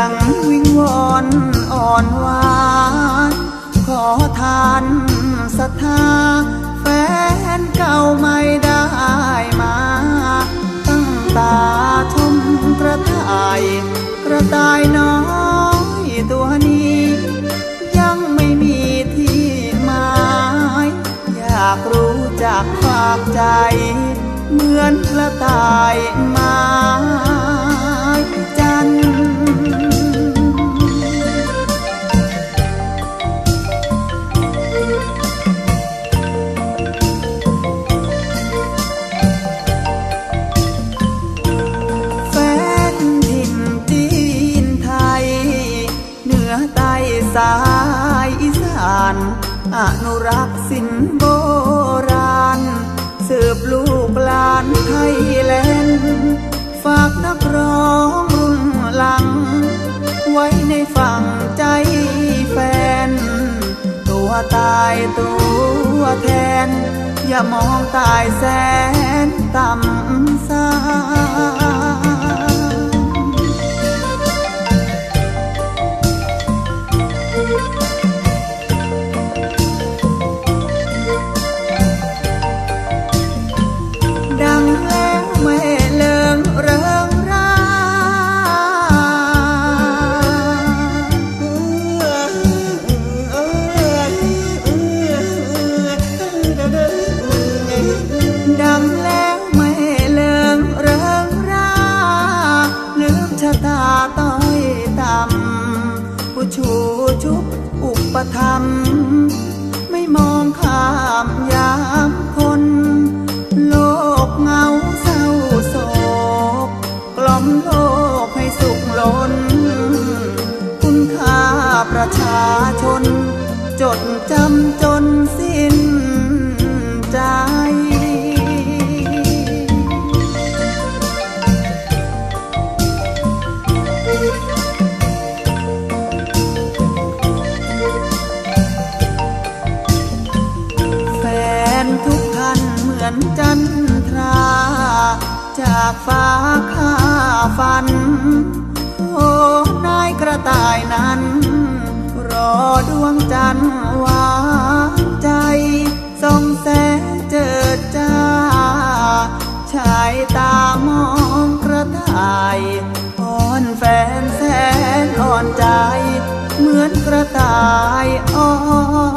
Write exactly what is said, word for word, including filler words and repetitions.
งวิงวอนอ่อนหวานขอทานศรัทธาแฟนเก่าไม่ได้มาตั้งตาชมกระต่ายกระต่ายน้อยตัวนี้ยังไม่มีที่หมายอยากรู้จักฝากใจเหมือนกระต่ายไม้จันทร์แฟนถิ่นจีนไทยเหนือใต้สายอีสานอนุรักษ์ศิลป์โบราณสืบลูกหลานไทยแลนด์ฝากนักร้องรุ่นหลังไว้ในฝั่งใจแฟนตัวตายตัวแทนอย่ามองตายแสนต่ำสาดังแล้วไม่เลิงเริงราดังแล้วไม่เลิงเริงราลืมชะตาต้อยต่ำผู้ชูชุบอุปธรรมไม่มองข้ามยามคนโลกเงาเศร้าโศกกล่อมโลกให้สุขล้นคุณค่าประชาชนจดจำจนสิ้นใจแฟนทุกท่านเหมือนจันทราจากฟ้าข้าฝันโอ้นายกระต่ายนั้นรอดวงจันทร์วางใจส่องแสงเจิดจ้าชายตามองกระต่ายอ่อนแฟนแสนอ่อนใจเหมือนกระต่ายอ่อน